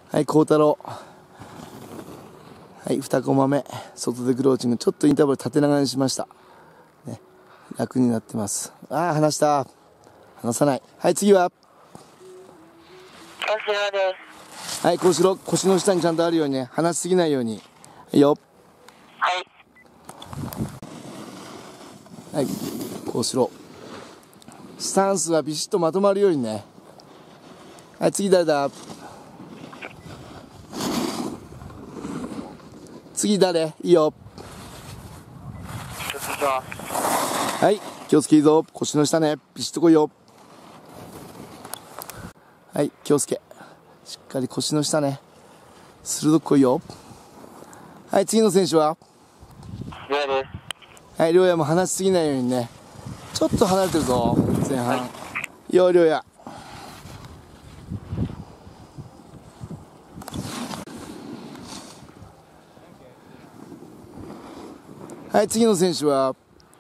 はい、幸太郎。はい、2コマ目。外でクローチング。ちょっとインターバル縦長にしました。ね、楽になってます。ああ、離した。離さない。はい、次は。はい、こうしろ。腰の下にちゃんとあるようにね。離しすぎないように。はいよ。 はい。 はい、こうしろ。スタンスがビシッとまとまるようにね。はい、次誰だ。次誰？いいよ。はい、気をつけいいぞ。腰の下ね。ビシッと来いよ。はい、気をつけ。しっかり腰の下ね。鋭く来いよ。はい、次の選手は？ りょうです。 はい、りょうやも離しすぎないようにね。ちょっと離れてるぞ、前半。はい、よ、りょうや。はい、次の選手は？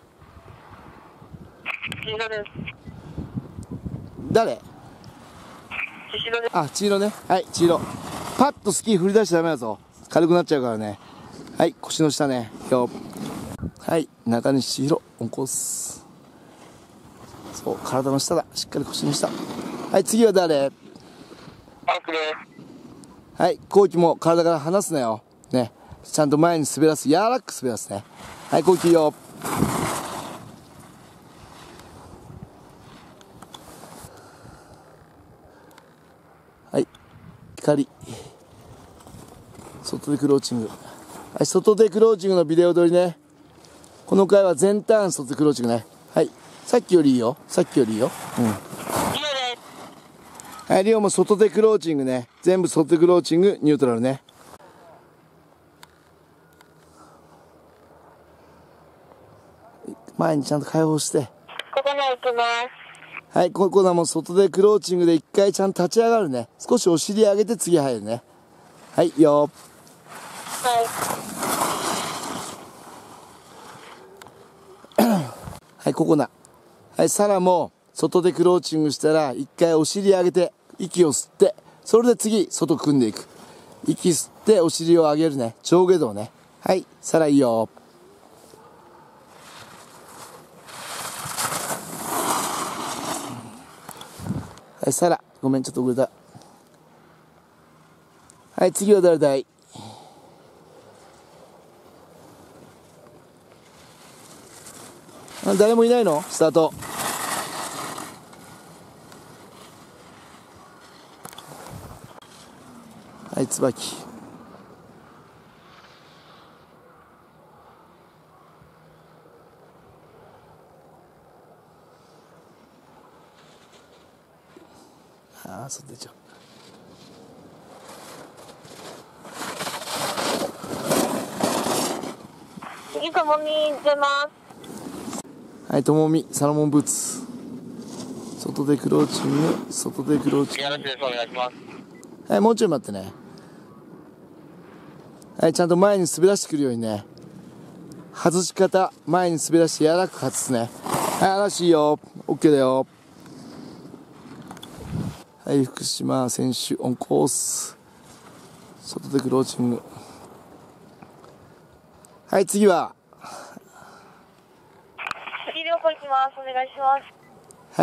黄色です。 誰？ 黄色です。 あ、千尋ね。はい、千尋。パッとスキー振り出しちゃダメだぞ。軽くなっちゃうからね。はい、腰の下ね。よ。はい、中西千尋、オンコース。そう、体の下だ。しっかり腰の下。はい、次は誰？ パンクです。 はい、後期も体から離すなよ。ね。ちゃんと前に滑らす。柔らかく滑らすね。はい、後期よ。はい、光。外でクローチング。はい、外でクローチングのビデオ撮りね。この回は全ターン外でクローチングね。はい、さっきよりいいよ。さっきよりいいよ。うん。 リオです。 はい、リオも外でクローチングね。全部外でクローチング、ニュートラルね。前にちゃんと開放して。 ここに行きます。 はい、ここはもう外でクローチングで一回ちゃんと立ち上がるね。少しお尻上げて次入るね。はい、よ。はい、ここな。はい、サラも外でクローチングしたら一回お尻上げて息を吸って、それで次外組んでいく。息吸ってお尻を上げるね。上下動ね。はい、サラいいよ。はい、サラ。ごめん、ちょっと遅れた。はい、次は誰だい？あ、誰もいないの？スタート。はい、椿。ああ、そう出ちゃう。 次、ともみ出ます。 はい、ともみ、サロモンブーツ。外でクローチング、外でクローチング。 よろしくお願いします。 はい、もうちょい待ってね。はい、ちゃんと前に滑らしてくるようにね。外し方、前に滑らして柔らかく外すね。はい、らしいよ。OK だよ。はい、福島選手、オンコース。外でクローチング。はい、次は。 次、両方行きます。お願いします。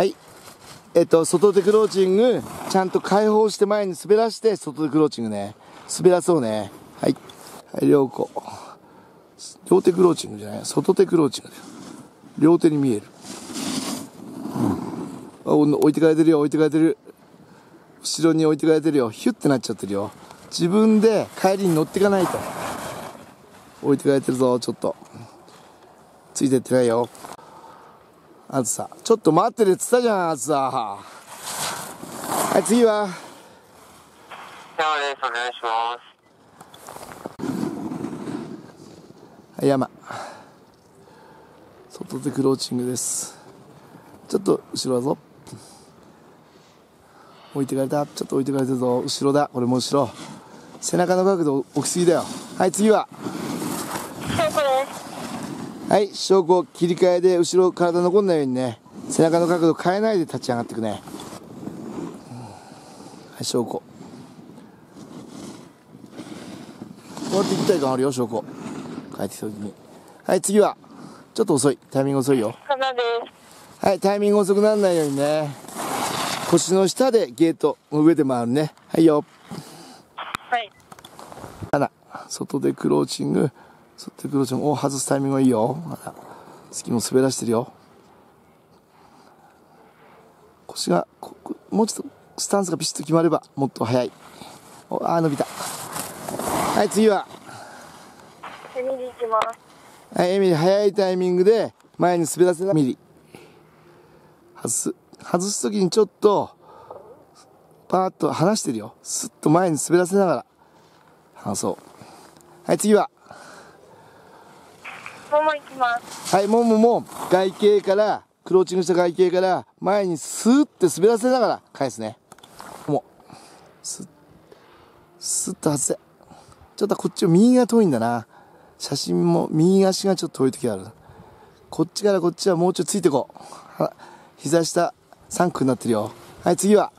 はい。外でクローチング、ちゃんと開放して前に滑らして、外でクローチングね。滑らそうね。はい。はい、両子。両手クローチングじゃない。外手クローチングだよ。両手に見える。うん。置いてかれてるよ、置いてかれてる。後ろに置いてかれてるよ。ヒュッてなっちゃってるよ。自分で帰りに乗っていかないと。置いてかれてるぞ、ちょっと。ついてってないよ。あずさ。ちょっと待ってるって言ったじゃん、あずさ。はい、次は。 山です。お願いします。 はい、山。外でクローチングです。ちょっと後ろだぞ。置いてかれた。ちょっと置いてかれてるぞ。後ろだ。これも後ろ。背中の角度置きすぎだよ。はい、次は。 翔子です。 はい、証拠切り替えで後ろ体残んないようにね。背中の角度変えないで立ち上がっていくね。はい、証拠。 こうやって行きたい感あるよ、証拠。帰ってきた時に。はい、次は。ちょっと遅い。タイミング遅いよ。 かなです。 はい、タイミング遅くならないようにね。腰の下でゲートの上で回るね。はいよ。 はい。 外でクローチング。外でクローチング。お、外すタイミングがいいよ。次も滑らしてるよ。腰が、もうちょっとスタンスがピシッと決まれば、もっと速い。伸びた。はい、次は。 エミリ行きます。 はい、エミリ、早いタイミングで、前に滑らせな、エミリ。外すときにちょっと、パーッと離してるよ。スッと前に滑らせながら、離そう。はい、次は。 もも行きます。 はい、もも外形から、クローチングした外形から、前にスーッて滑らせながら返すね。もう、スッと外せ。ちょっとこっちを右が遠いんだな。写真も右足がちょっと遠い時ある。こっちからこっちはもうちょっとついてこう。膝下3区になってるよ。はい、次は。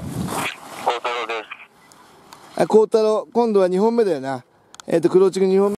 孝太郎です。 はい、孝太郎、今度は2本目だよな。クローチング2本目。